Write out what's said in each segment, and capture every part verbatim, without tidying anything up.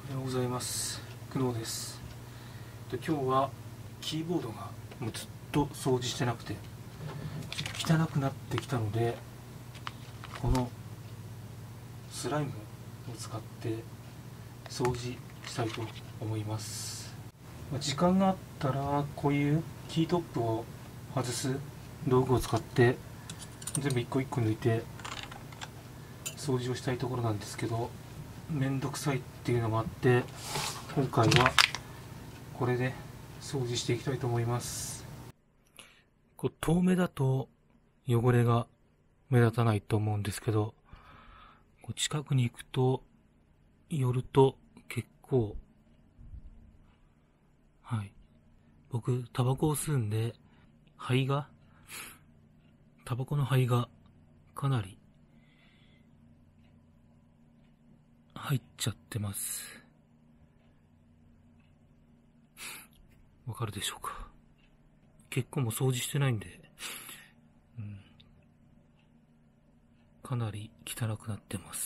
おはようございます。久能です。で今日はキーボードがもうずっと掃除してなくてちょっと汚くなってきたので、このスライムを使って掃除したいと思います。時間があったらこういうキートップを外す道具を使って全部一個一個抜いて掃除をしたいところなんですけど、めんどくさいっていうのもあって今回はこれで掃除していきたいと思います。こう遠目だと汚れが目立たないと思うんですけど、こう近くに行くと寄ると結構、はい、僕タバコを吸うんで灰がタバコの灰がかなり入っちゃってます。わかるでしょうか。結構もう掃除してないんで、うん、かなり汚くなってます。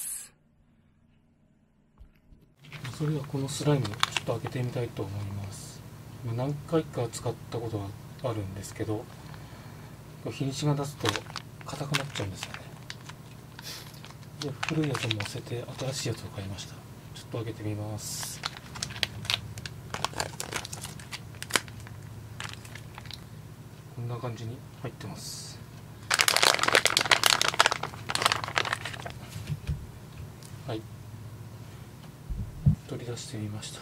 それではこのスライムちょっと開けてみたいと思います。何回か使ったことがあるんですけど、日にちが経つと硬くなっちゃうんですよね。で古いやつも捨てて新しいやつを買いました。ちょっと開けてみます。こんな感じに入ってます。はい、取り出してみました。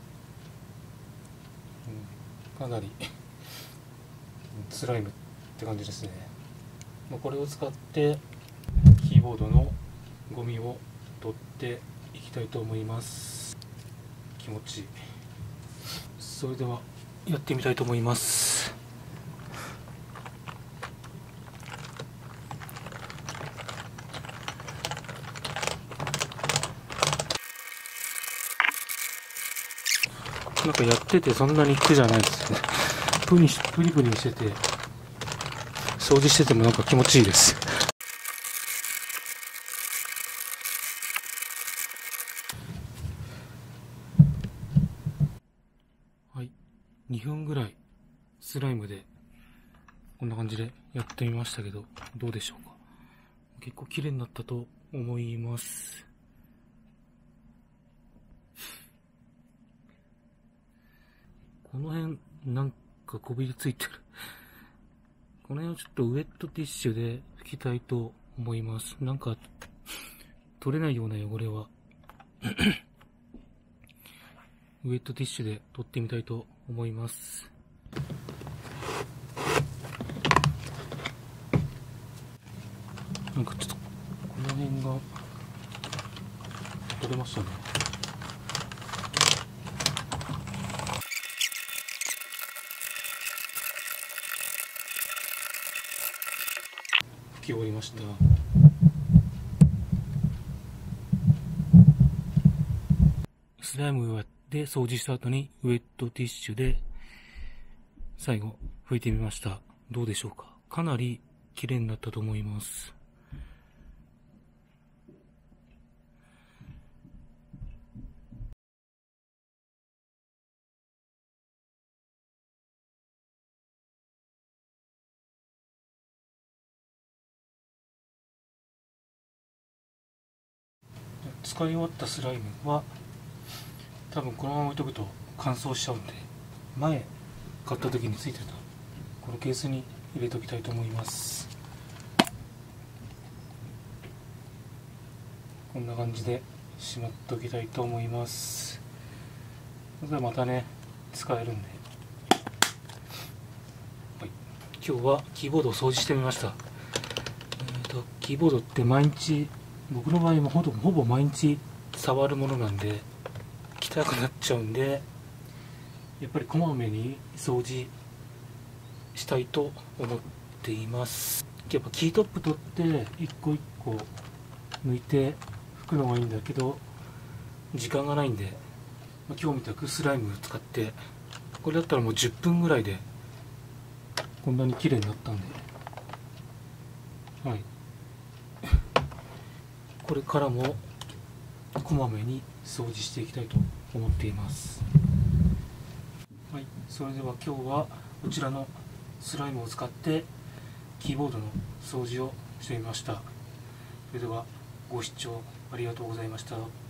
うん、かなりスライムって感じですね。これを使ってキーボードのゴミを取っていきたいと思います。気持ちいい。それではやってみたいと思います。なんかやっててそんなに苦じゃないですよね。プニプニプニしてて掃除しててもなんか気持ちいいです。はい、にふんぐらいスライムでこんな感じでやってみましたけど、どうでしょうか。結構綺麗になったと思います。この辺なんかこびりついてる。この辺をちょっとウェットティッシュで拭きたいと思います。なんか取れないような汚れはウェットティッシュで取ってみたいと思います。なんかちょっとこの辺が取れましたね。拭き終わりました。スライムで掃除した後にウェットティッシュで最後拭いてみました。どうでしょうか。かなり綺麗になったと思います。使い終わったスライムは多分このまま置いとくと乾燥しちゃうんで、前買った時についてたこのケースに入れておきたいと思います。こんな感じでしまっておきたいと思います。それではまたね使えるんで、はい、今日はキーボードを掃除してみました。えーとキーボードって毎日、僕の場合もほぼほぼ毎日触るものなんで汚くなっちゃうんで、やっぱりこまめに掃除したいと思っています。やっぱキートップ取って一個一個抜いて拭くのがいいんだけど時間がないんで、今日みたくスライム使って、これだったらもうじゅっぷんぐらいでこんなに綺麗になったんで、はい、これからもこまめに掃除していきたいと思っています。はい、それでは今日はこちらのスライムを使ってキーボードの掃除をしてみました。それではご視聴ありがとうございました。